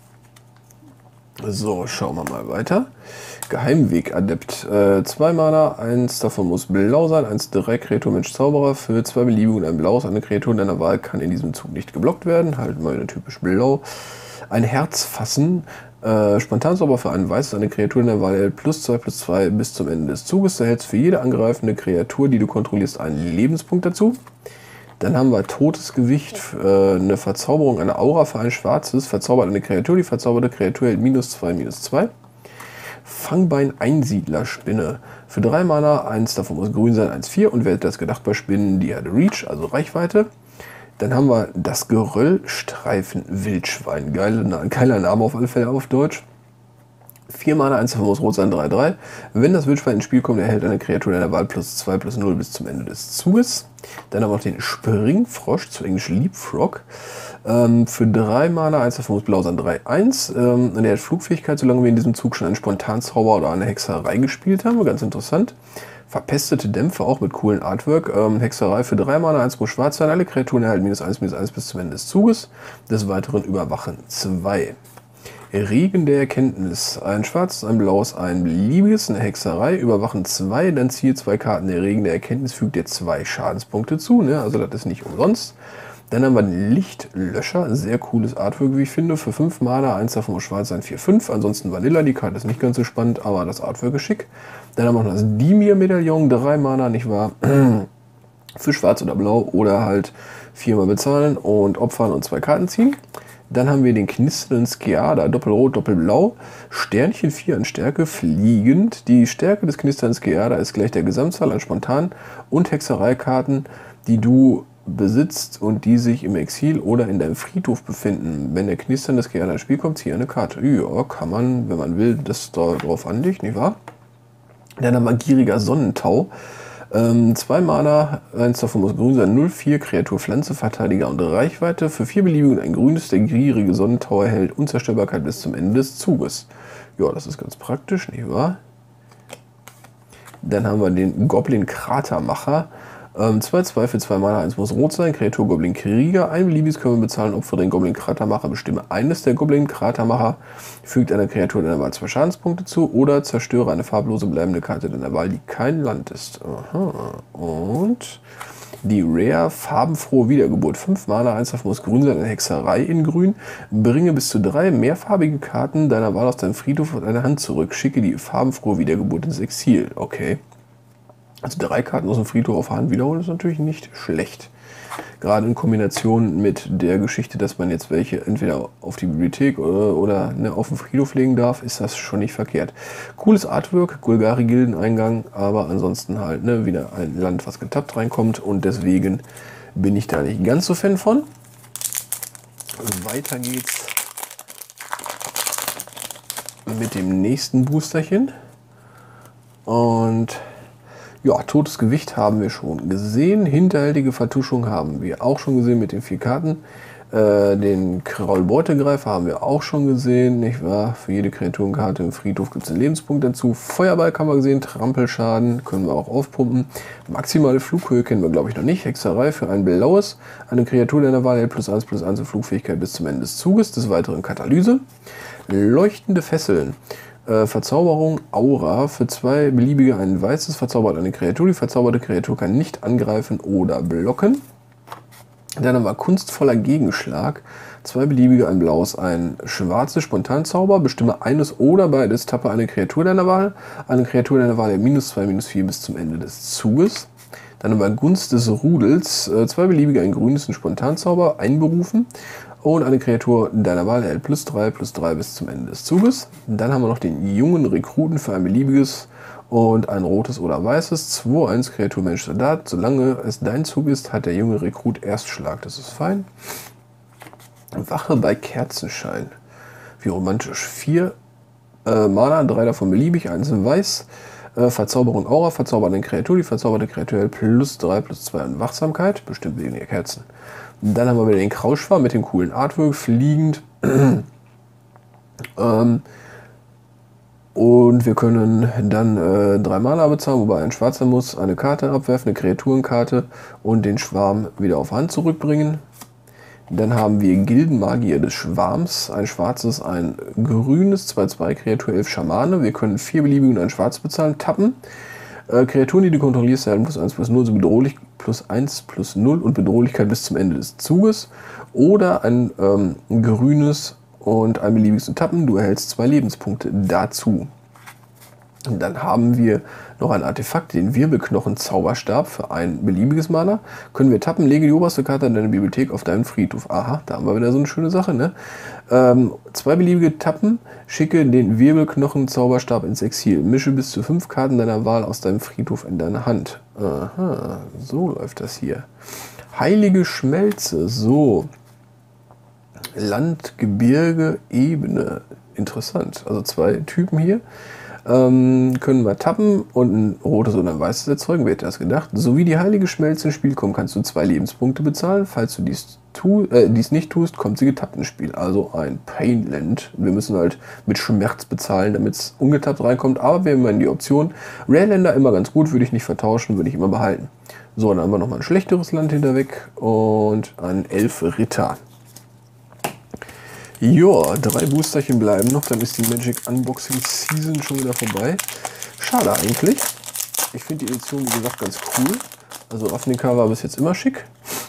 So, schauen wir mal weiter. Geheimweg-Adept. Äh, zwei Mana, eins davon muss blau sein, eins drei Kreatur, Mensch, Zauberer. Für zwei beliebige und ein blaues, eine Kreatur deiner Wahl kann in diesem Zug nicht geblockt werden. Halt mal typisch blau. Ein Herz fassen. Äh, Spontanzauber für einen Weiß, eine Kreatur in der Wahl erhält plus zwei plus zwei bis zum Ende des Zuges. Du erhältst für jede angreifende Kreatur, die du kontrollierst, einen Lebenspunkt dazu. Dann haben wir totes Gewicht, äh, eine Verzauberung, eine Aura für ein schwarzes. Verzaubert eine Kreatur, die verzauberte Kreatur hält minus zwei, minus zwei. Fangbein-Einsiedler-Spinne. Für drei Mana, eins davon muss grün sein, eins, vier. Und wer hätte das gedacht bei Spinnen, die hat Reach, also Reichweite. Dann haben wir das Geröllstreifen-Wildschwein. Geile, geiler Name auf alle Fälle auf Deutsch. vier Mana, eins davon muss rot sein, drei, drei. Wenn das Wildschwein ins Spiel kommt, erhält eine Kreatur deiner Wahl plus zwei, plus null bis zum Ende des Zuges. Dann haben wir noch den Springfrosch, zu Englisch Leapfrog. Ähm, für drei Mana, eins davon muss blau sein, drei, eins. Ähm, und der hat Flugfähigkeit, solange wir in diesem Zug schon einen Spontanzauber oder eine Hexerei gespielt haben. Ganz interessant. Verpestete Dämpfe, auch mit coolen Artwork. Ähm, Hexerei für drei Mana, eins muss schwarz sein. Alle Kreaturen erhalten minus eins, minus eins bis zum Ende des Zuges. Des Weiteren Überwachen zwei. Regen der Erkenntnis. Ein schwarzes, ein blaues, ein beliebiges, eine Hexerei. Überwachen zwei, dann ziehe zwei Karten. Der Regen der Erkenntnis fügt dir zwei Schadenspunkte zu. Ne? Also das ist nicht umsonst. Dann haben wir den Lichtlöscher. Sehr cooles Artwork, wie ich finde. Für fünf Mana, eins davon muss schwarz sein, vier, fünf. Ansonsten Vanilla. Die Karte ist nicht ganz so spannend, aber das Artwork ist schick. Dann haben wir noch das Dimir-Medaillon. drei Mana, nicht wahr? Für schwarz oder blau oder halt viermal bezahlen und opfern und zwei Karten ziehen. Dann haben wir den knisternden Skeada, doppelrot, doppelblau, Sternchen vier an Stärke, fliegend. Die Stärke des knisternden Skeada ist gleich der Gesamtzahl an Spontan- und Hexereikarten, die du besitzt und die sich im Exil oder in deinem Friedhof befinden. Wenn der knisternde Skeada ins Spiel kommt, ziehe eine Karte. Ja, kann man, wenn man will, das darauf anlegt, nicht wahr? Dann haben wir gieriger Sonnentau. Ähm, zwei Mana, eins davon muss grün sein, null, vier, Kreatur, Pflanze, Verteidiger und Reichweite. Für vier beliebige und ein grünes, der gierige Sonnentau erhält Unzerstörbarkeit bis zum Ende des Zuges. Ja, das ist ganz praktisch, nicht wahr? Dann haben wir den Goblin Kratermacher. Ähm, zwei zwei für zwei Mana, eins muss rot sein, Kreatur Goblin Krieger, ein beliebiges können wir bezahlen, Opfer den Goblin Kratermacher, bestimme eines der Goblin Kratermacher, fügt einer Kreatur deiner Wahl zwei Schadenspunkte zu oder zerstöre eine farblose bleibende Karte deiner Wahl, die kein Land ist. Aha. Und die Rare farbenfrohe Wiedergeburt. fünf Mana, eins davon muss grün sein, eine Hexerei in grün. Bringe bis zu drei mehrfarbige Karten deiner Wahl aus deinem Friedhof und deiner Hand zurück. Schicke die farbenfrohe Wiedergeburt ins Exil. Okay. Also drei Karten aus dem Friedhof auf Hand wiederholen ist natürlich nicht schlecht. Gerade in Kombination mit der Geschichte, dass man jetzt welche entweder auf die Bibliothek oder, oder ne, auf den Friedhof legen darf, ist das schon nicht verkehrt. Cooles Artwork, Golgari-Gildeneingang, aber ansonsten halt ne, wieder ein Land, was getappt reinkommt und deswegen bin ich da nicht ganz so Fan von. Weiter geht's mit dem nächsten Boosterchen und ja, totes Gewicht haben wir schon gesehen. Hinterhältige Vertuschung haben wir auch schon gesehen mit den vier Karten. Äh, den Kraulbeutegreifer haben wir auch schon gesehen, nicht wahr? Für jede Kreaturenkarte im Friedhof gibt es einen Lebenspunkt dazu. Feuerbalg haben wir gesehen, Trampelschaden können wir auch aufpumpen. Maximale Flughöhe kennen wir, glaube ich, noch nicht. Hexerei für ein blaues. Eine Kreatur deiner Wahl hält plus eins plus eins und Flugfähigkeit bis zum Ende des Zuges. Des Weiteren Katalyse. Leuchtende Fesseln. Äh, Verzauberung Aura. Für zwei beliebige ein weißes verzaubert eine Kreatur. Die verzauberte Kreatur kann nicht angreifen oder blocken. Dann haben wir kunstvoller Gegenschlag. Zwei beliebige ein blaues, ein schwarzes Spontanzauber. Bestimme eines oder beides. Tappe eine Kreatur deiner Wahl. Eine Kreatur deiner Wahl minus zwei, minus vier bis zum Ende des Zuges. Dann haben wir Gunst des Rudels. Äh, zwei beliebige ein grünes, ein Spontanzauber. Einberufen. Und eine Kreatur deiner Wahl erhält plus drei, plus drei bis zum Ende des Zuges. Dann haben wir noch den jungen Rekruten für ein beliebiges und ein rotes oder weißes. zwei eins Kreatur Mensch Soldat. Solange es dein Zug ist, hat der junge Rekrut Erstschlag. Das ist fein. Wache bei Kerzenschein. Wie romantisch. vier äh, Mana, drei davon beliebig, eins weiß. Äh, Verzauberung Aura, verzaubert eine Kreatur. Die verzauberte Kreatur erhält plus drei, plus zwei an Wachsamkeit. Bestimmt wegen der Kerzen. Dann haben wir wieder den Kraulschwarm mit dem coolen Artwork, fliegend. ähm, und wir können dann äh, drei Mana bezahlen, wobei ein schwarzer muss eine Karte abwerfen, eine Kreaturenkarte und den Schwarm wieder auf Hand zurückbringen. Dann haben wir Gildenmagier des Schwarms, ein schwarzes, ein grünes, zwei zwei Kreatur, elf Schamane. Wir können vier beliebige und ein schwarz bezahlen, tappen. Äh, Kreaturen, die du kontrollierst, erhalten plus eins plus null, so bedrohlich plus eins plus null und Bedrohlichkeit bis zum Ende des Zuges. Oder ein ähm, grünes und ein beliebiges Tappen, du erhältst zwei Lebenspunkte dazu. Und dann haben wir noch ein Artefakt, den Wirbelknochen-Zauberstab für ein beliebiges Mana. Können wir tappen, lege die oberste Karte in deine Bibliothek auf deinen Friedhof. Aha, da haben wir wieder so eine schöne Sache, ne? Ähm, zwei beliebige Tappen, schicke den Wirbelknochen-Zauberstab ins Exil. Mische bis zu fünf Karten deiner Wahl aus deinem Friedhof in deine Hand. Aha, so läuft das hier. Heilige Schmelze, so. Land, Gebirge, Ebene. Interessant. Also zwei Typen hier. Ähm, können wir tappen und ein rotes oder ein weißes erzeugen, wer hätte das gedacht. Sowie die heilige Schmelze ins Spiel kommt, kannst du zwei Lebenspunkte bezahlen. Falls du dies, tu, äh, dies nicht tust, kommt sie getappt ins Spiel. Also ein Painland. Wir müssen halt mit Schmerz bezahlen, damit es ungetappt reinkommt. Aber wir haben immer die Option. Rare-Länder immer ganz gut, würde ich nicht vertauschen, würde ich immer behalten. So, dann haben wir nochmal ein schlechteres Land hinterweg und ein Elf-Ritter. Ja, drei Boosterchen bleiben noch, dann ist die Magic Unboxing Season schon wieder vorbei. Schade eigentlich. Ich finde die Edition, wie gesagt, ganz cool. Also Ravnica war bis jetzt immer schick.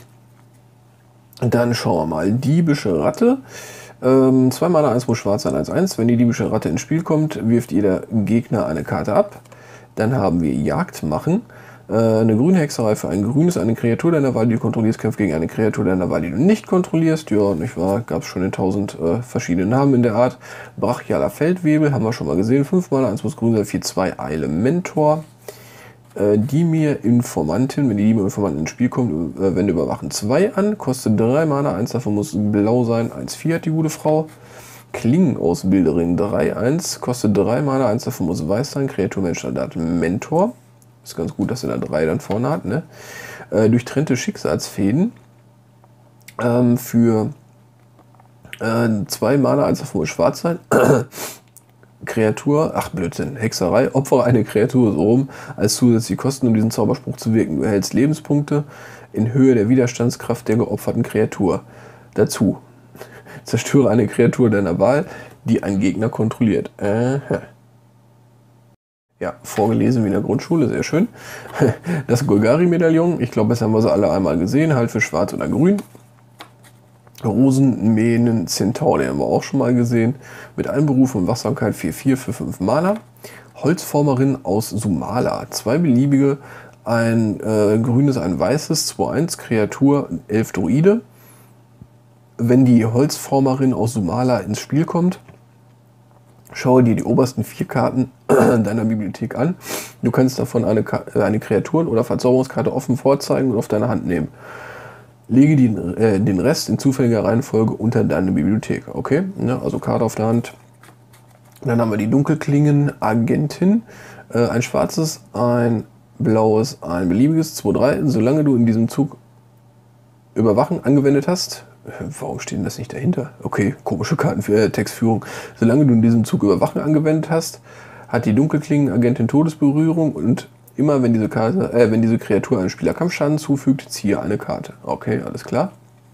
Dann schauen wir mal. Diebische Ratte. Ähm, zwei Mana, eins muss schwarz sein, eins eins. Wenn die diebische Ratte ins Spiel kommt, wirft jeder Gegner eine Karte ab. Dann haben wir Jagd machen. Eine grüne Hexerei für ein grünes, eine Kreatur deiner Wahl, die du kontrollierst, kämpft gegen eine Kreatur deiner Wahl, die du nicht kontrollierst. Ja, nicht wahr? Gab es schon in tausend äh, verschiedenen Namen in der Art. Brachialer Feldwebel, haben wir schon mal gesehen. fünf Mana, eins muss grün sein, vier zwei Elementor. Äh, Dimir Informantin, wenn die Dimir Informantin ins Spiel kommt, äh, wende Überwachen zwei an. Kostet drei Mana, eins davon muss blau sein, eins vier hat die gute Frau. Klingenausbilderin drei eins, kostet drei Mana, eins davon muss weiß sein. Kreatur Mensch Soldat Mentor. Ist ganz gut, dass er da drei dann vorne hat. Ne? Äh, durchtrennte Schicksalsfäden ähm, für äh, zwei Mana, eins davon muss schwarz sein. Kreatur, ach Blödsinn, Hexerei, opfere eine Kreatur so rum als zusätzliche Kosten, um diesen Zauberspruch zu wirken. Du erhältst Lebenspunkte in Höhe der Widerstandskraft der geopferten Kreatur. Dazu, zerstöre eine Kreatur deiner Wahl, die ein Gegner kontrolliert. Äh, ja, vorgelesen wie in der Grundschule, sehr schön. Das Golgari-Medaillon, ich glaube, das haben wir sie alle einmal gesehen, halt für schwarz oder grün. Rosenmähnen Centaur, den haben wir auch schon mal gesehen. Mit Einberuf und Wachsamkeit vier vier für fünf Mana. Holzformerin aus Sumala. Zwei beliebige, ein äh, grünes, ein weißes, zwei eins, Kreatur, elf Druide. Wenn die Holzformerin aus Sumala ins Spiel kommt, schaue dir die obersten vier Karten deiner Bibliothek an. Du kannst davon eine, eine Kreaturen- oder Verzauberungskarte offen vorzeigen und auf deine Hand nehmen. Lege die, äh, den Rest in zufälliger Reihenfolge unter deine Bibliothek. Okay, ja, also Karte auf der Hand. Dann haben wir die Dunkelklingen-Agentin. Äh, ein schwarzes, ein blaues, ein beliebiges, zwei drei. Solange du in diesem Zug Überwachen angewendet hast. Äh, warum steht denn das nicht dahinter? Okay, komische Karten für äh, Textführung. Solange du in diesem Zug Überwachen angewendet hast, hat die Dunkelklingen-Agentin Todesberührung und immer wenn diese Karte, äh, wenn diese Kreatur einem Spieler Kampfschaden zufügt, ziehe eine Karte. Okay, alles klar.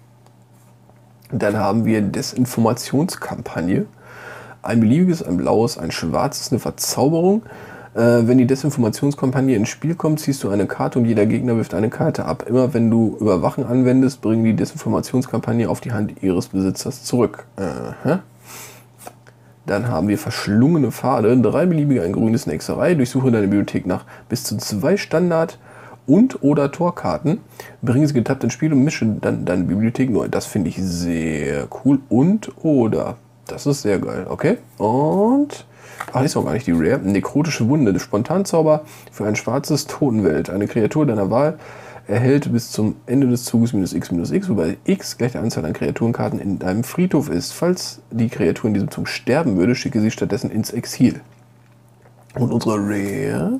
Dann haben wir Desinformationskampagne. Ein beliebiges, ein blaues, ein schwarzes, eine Verzauberung. Äh, wenn die Desinformationskampagne ins Spiel kommt, ziehst du eine Karte und jeder Gegner wirft eine Karte ab. Immer wenn du Überwachen anwendest, bringen die Desinformationskampagne auf die Hand ihres Besitzers zurück. Aha. Dann haben wir verschlungene Pfade, drei beliebige, ein grünes, eine Hexerei. Durchsuche deine Bibliothek nach bis zu zwei Standard- und oder Torkarten. Bringe sie getappt ins Spiel und mische dann deine Bibliothek neu. Das finde ich sehr cool. Und oder. Das ist sehr geil. Okay. Und. Ach, die ist auch gar nicht die Rare. Nekrotische Wunde. Spontanzauber für ein schwarzes Totenwelt. Eine Kreatur deiner Wahl erhält bis zum Ende des Zuges minus x minus x, wobei x gleich der Anzahl an Kreaturenkarten in deinem Friedhof ist. Falls die Kreatur in diesem Zug sterben würde, schicke sie stattdessen ins Exil. Und unsere Rare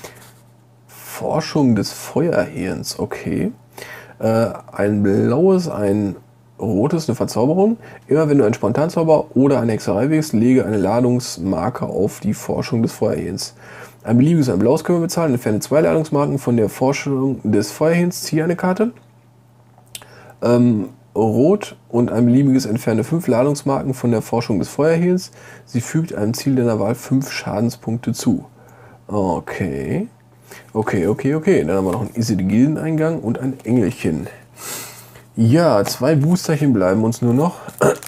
Forschung des Feuerhirns, okay. Äh, ein blaues, ein rotes, eine Verzauberung. Immer wenn du einen Spontanzauber oder eine Hexerei wählst, lege eine Ladungsmarke auf die Forschung des Feuerhirns. Ein beliebiges, ein blaues können wir bezahlen. Entferne zwei Ladungsmarken von der Forschung des Feuerhirns. Ziehe eine Karte. Ähm, Rot und ein beliebiges entferne fünf Ladungsmarken von der Forschung des Feuerhirns. Sie fügt einem Ziel deiner Wahl fünf Schadenspunkte zu. Okay. Okay, okay, okay. Dann haben wir noch einen Isilde-Gildeneingang und ein Engelchen. Ja, zwei Boosterchen bleiben uns nur noch.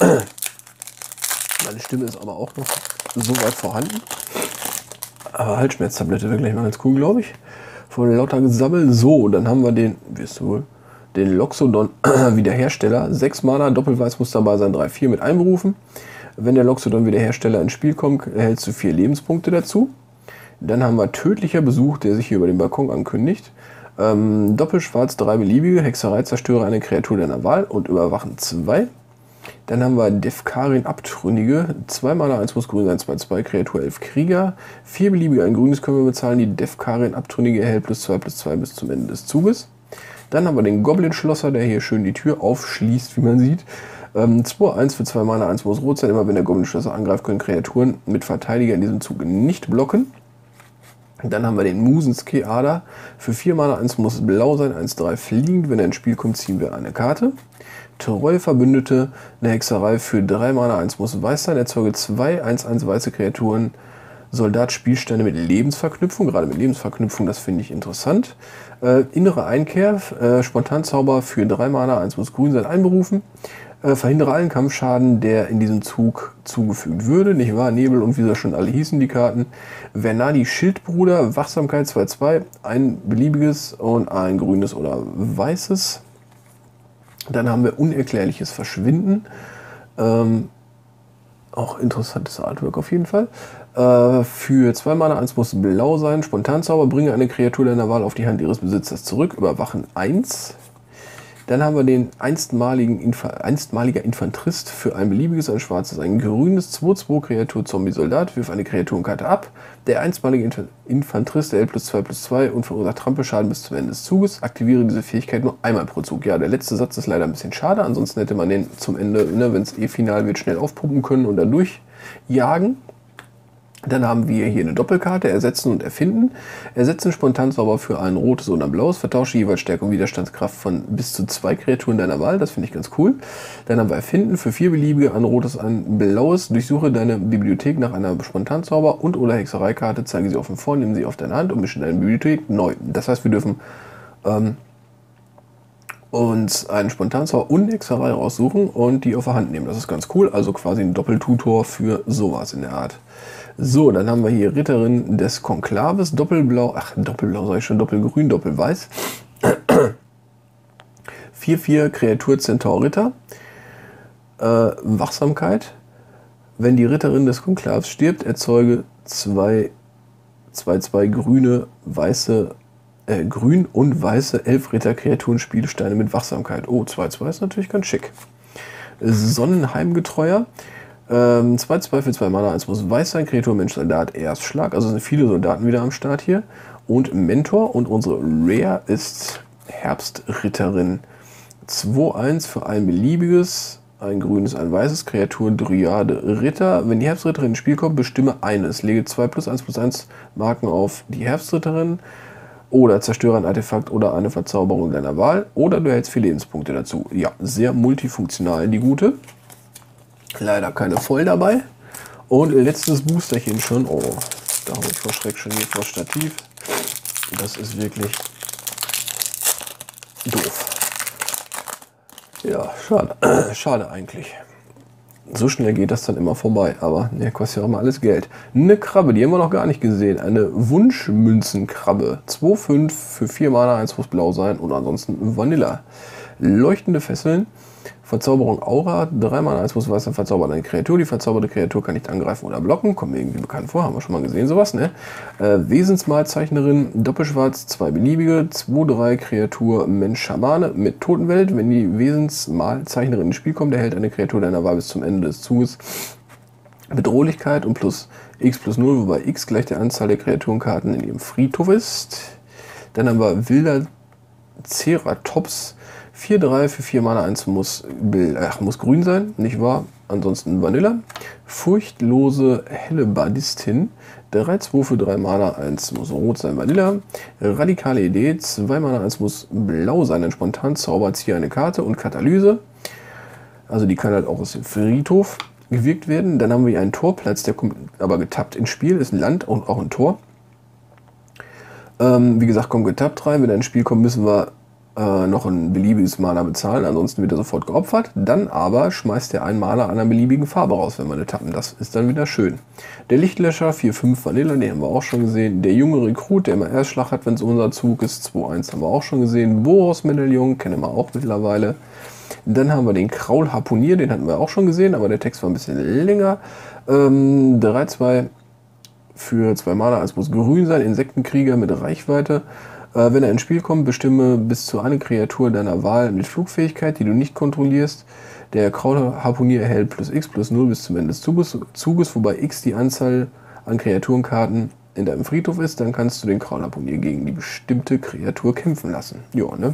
Meine Stimme ist aber auch noch soweit vorhanden. Aber Halsschmerztablette wäre gleich mal ganz cool, glaube ich. Von lauter Gesammel. So, dann haben wir den, wirst du wohl, den Loxodon Wiederhersteller. sechs Mana, Doppelweiß muss dabei sein, drei vier mit einberufen. Wenn der Loxodon Wiederhersteller ins Spiel kommt, erhältst du vier Lebenspunkte dazu. Dann haben wir tödlicher Besuch, der sich hier über den Balkon ankündigt. Ähm, Doppelschwarz, drei beliebige, Hexerei, zerstöre eine Kreatur deiner Wahl und Überwachen zwei. Dann haben wir Defkarin Abtrünnige, zwei Mana, eins muss grün sein, zwei zwei, Kreatur elf Krieger. vier beliebige, ein grünes können wir bezahlen, die Defkarin Abtrünnige erhält plus zwei plus zwei bis zum Ende des Zuges. Dann haben wir den Goblin-Schlosser, der hier schön die Tür aufschließt, wie man sieht. Ähm, zwei eins für zwei Mana, eins muss rot sein, immer wenn der Goblin-Schlosser angreift, können Kreaturen mit Verteidiger in diesem Zuge nicht blocken. Dann haben wir den Musenskeader. Für vier Mana, eins muss blau sein, eins drei fliegend. Wenn er ins Spiel kommt, ziehen wir eine Karte. Treue Verbündete, eine Hexerei für drei Mana, eins muss weiß sein. Erzeuge zwei eins eins weiße Kreaturen. Soldat Spielsteine mit Lebensverknüpfung. Gerade mit Lebensverknüpfung, das finde ich interessant. Äh, innere Einkehr, äh, Spontanzauber für drei Mana, eins muss grün sein, einberufen. Äh, verhindere allen Kampfschaden, der in diesem Zug zugefügt würde. Nicht wahr? Nebel und wie sie schon alle hießen, die Karten. Vernadi Schildbruder, Wachsamkeit zwei zwei, ein beliebiges und ein grünes oder weißes. Dann haben wir unerklärliches Verschwinden. Ähm, auch interessantes Artwork auf jeden Fall. Äh, für zwei Mana, eins muss blau sein. Spontanzauber, bringe eine Kreatur deiner Wahl auf die Hand ihres Besitzers zurück. Überwachen eins. Dann haben wir den einstmaligen Infa einstmaliger Infanterist für ein beliebiges, ein schwarzes, ein grünes, zwei zwei Kreatur Zombie Soldat, wirf eine Kreaturenkarte ab. Der einstmalige Inf Infanterist erhält plus zwei plus zwei und verursacht Trampelschaden bis zum Ende des Zuges. Aktiviere diese Fähigkeit nur einmal pro Zug. Ja, der letzte Satz ist leider ein bisschen schade, ansonsten hätte man den zum Ende, ne, wenn es eh final wird, schnell aufpumpen können und dann durchjagen. Dann haben wir hier eine Doppelkarte, ersetzen und erfinden. Ersetzen Spontanzauber für ein rotes oder ein blaues. Vertausche jeweils Stärke und Widerstandskraft von bis zu zwei Kreaturen deiner Wahl. Das finde ich ganz cool. Dann haben wir erfinden für vier beliebige, ein rotes, ein blaues. Durchsuche deine Bibliothek nach einer Spontanzauber und oder Hexereikarte. Zeige sie offen vor, nimm sie auf deine Hand und mische deine Bibliothek neu. Das heißt, wir dürfen ähm, uns einen Spontanzauber und eine Hexerei raussuchen und die auf der Hand nehmen. Das ist ganz cool. Also quasi ein Doppeltutor für sowas in der Art. So, dann haben wir hier Ritterin des Konklaves, Doppelblau, ach Doppelblau, sag ich schon, Doppelgrün, Doppelweiß. vier vier Kreatur Zentaur Ritter. Äh, Wachsamkeit. Wenn die Ritterin des Konklaves stirbt, erzeuge zwei, zwei, zwei grüne, weiße, äh, grün und weiße elf Ritter-Kreaturen Spielsteine mit Wachsamkeit. Oh, zwei zwei ist natürlich ganz schick. Sonnenheimgetreuer. zwei zwei für zwei Mana, eins muss weiß sein, Kreatur, Mensch, Soldat, Erstschlag. Also sind viele Soldaten wieder am Start hier. Und Mentor und unsere Rare ist Herbstritterin. zwei eins für ein beliebiges, ein grünes, ein weißes, Kreatur, Dryade, Ritter. Wenn die Herbstritterin ins Spiel kommt, bestimme eines. Lege zwei plus eins plus eins Marken auf die Herbstritterin. Oder zerstöre ein Artefakt oder eine Verzauberung deiner Wahl. Oder du erhältst vier Lebenspunkte dazu. Ja, sehr multifunktional, die gute. Leider keine voll dabei. Und letztes Boosterchen schon. Oh, da habe ich vor Schreck schon hier vor Stativ. Das ist wirklich doof. Ja, schade. Schade eigentlich. So schnell geht das dann immer vorbei. Aber ne, kostet ja auch mal alles Geld. Eine Krabbe, die haben wir noch gar nicht gesehen. Eine Wunschmünzenkrabbe. zwei fünf für vier Mana, eins muss blau sein. Und ansonsten Vanilla. Leuchtende Fesseln. Verzauberung Aura, drei Mana, eins muss weiß sein, verzaubert eine Kreatur. Die verzauberte Kreatur kann nicht angreifen oder blocken. Kommt mir irgendwie bekannt vor, haben wir schon mal gesehen, sowas, ne? Äh, Wesensmalzeichnerin, Doppelschwarz, zwei beliebige, zwei drei Kreatur, Mensch, Schamane mit Totenwelt. Wenn die Wesensmalzeichnerin ins Spiel kommt, erhält eine Kreatur deiner Wahl bis zum Ende des Zuges Bedrohlichkeit und plus x plus null, wobei x gleich der Anzahl der Kreaturenkarten in ihrem Friedhof ist. Dann haben wir Wilder Ceratops. vier drei für vier Mana, eins muss, ach, muss grün sein, nicht wahr? Ansonsten Vanilla. Furchtlose Hellebardistin. drei zwei für drei Mana, eins muss rot sein, Vanilla. Radikale Idee. zwei Mana, eins muss blau sein. Ein Spontanzauber, ziehe eine Karte und Katalyse. Also die kann halt auch aus dem Friedhof gewirkt werden. Dann haben wir hier einen Torplatz, der kommt aber getappt ins Spiel. Ist ein Land und auch ein Tor. Ähm, wie gesagt, kommt getappt rein. Wenn er ins Spiel kommt, müssen wir Äh, noch ein beliebiges Mana bezahlen, ansonsten wird er sofort geopfert. Dann aber schmeißt er ein Mana einer beliebigen Farbe raus, wenn wir eine tappen. Das ist dann wieder schön. Der Lichtlöscher, vier fünf Vanilla, den haben wir auch schon gesehen. Der junge Rekrut, der immer Erstschlag hat, wenn es unser Zug ist, zwei eins haben wir auch schon gesehen. Boros-Medaillon, kennen wir auch mittlerweile. Dann haben wir den Kraul-Harpunier, den hatten wir auch schon gesehen, aber der Text war ein bisschen länger. Ähm, drei zwei für zwei Mana, es muss grün sein. Insektenkrieger mit Reichweite. Wenn er ins Spiel kommt, bestimme bis zu eine Kreatur deiner Wahl mit Flugfähigkeit, die du nicht kontrollierst. Der Kraul-Harpunier erhält plus x plus null bis zum Ende des Zuges, Zuges, wobei x die Anzahl an Kreaturenkarten in deinem Friedhof ist. Dann kannst du den Kraul-Harpunier gegen die bestimmte Kreatur kämpfen lassen. Jo, ne?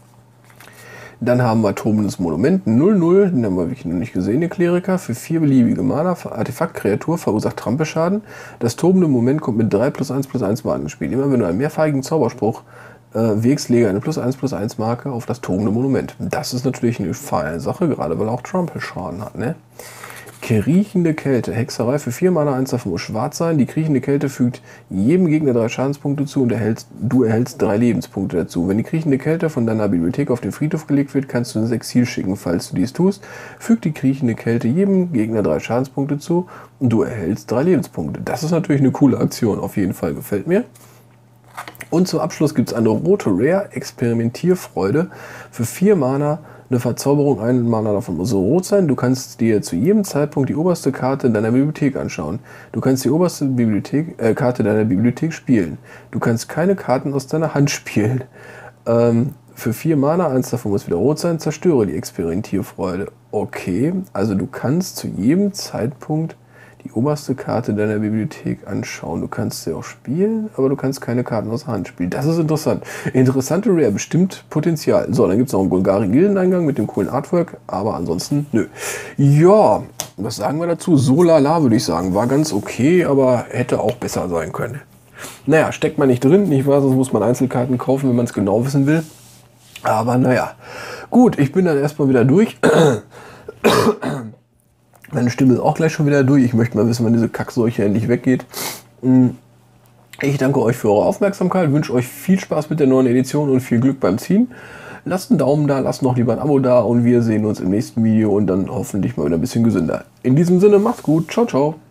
Dann haben wir Tobendes Monument null null, den haben wir wirklich noch nicht gesehen, den Kleriker. Für vier beliebige Mana, Artefaktkreatur, verursacht Trampelschaden. Das Tobende Moment kommt mit drei plus eins plus eins Marken ins Spiel. Immer wenn du einen mehrfarbigen Zauberspruch äh, wirkst, lege eine plus eins plus eins Marke auf das Tobende Monument. Das ist natürlich eine feine Sache, gerade weil er auch Trampelschaden hat, ne? Kriechende Kälte. Hexerei für vier Mana, eins davon muss schwarz sein. Die kriechende Kälte fügt jedem Gegner drei Schadenspunkte zu und erhältst, du erhältst drei Lebenspunkte dazu. Wenn die kriechende Kälte von deiner Bibliothek auf den Friedhof gelegt wird, kannst du ins Exil schicken. Falls du dies tust, fügt die kriechende Kälte jedem Gegner drei Schadenspunkte zu und du erhältst drei Lebenspunkte. Das ist natürlich eine coole Aktion, auf jeden Fall gefällt mir. Und zum Abschluss gibt es eine rote Rare, Experimentierfreude, für vier Mana. Eine Verzauberung, ein Mana davon muss rot sein. Du kannst dir zu jedem Zeitpunkt die oberste Karte deiner Bibliothek anschauen. Du kannst die oberste Bibliothek, äh, Karte deiner Bibliothek spielen. Du kannst keine Karten aus deiner Hand spielen. Ähm, für vier Mana, eins davon muss wieder rot sein, zerstöre die Experimentierfreude. Okay, also du kannst zu jedem Zeitpunkt die oberste Karte deiner Bibliothek anschauen. Du kannst sie auch spielen, aber du kannst keine Karten aus der Hand spielen. Das ist interessant. Interessante Rare, bestimmt Potenzial. So, dann gibt es noch einen Golgari-Gildeneingang mit dem coolen Artwork, aber ansonsten nö. Ja, Was sagen wir dazu? So lala, würde ich sagen. War ganz okay, aber hätte auch besser sein können. Naja, steckt man nicht drin, nicht wahr? Sonst muss man Einzelkarten kaufen, wenn man es genau wissen will. Aber naja, gut, ich bin dann erstmal wieder durch. Meine Stimme ist auch gleich schon wieder durch. Ich möchte mal wissen, wann diese Kackseuche endlich weggeht. Ich danke euch für eure Aufmerksamkeit, wünsche euch viel Spaß mit der neuen Edition und viel Glück beim Ziehen. Lasst einen Daumen da, lasst noch lieber ein Abo da und wir sehen uns im nächsten Video und dann hoffentlich mal wieder ein bisschen gesünder. In diesem Sinne, macht's gut, ciao, ciao.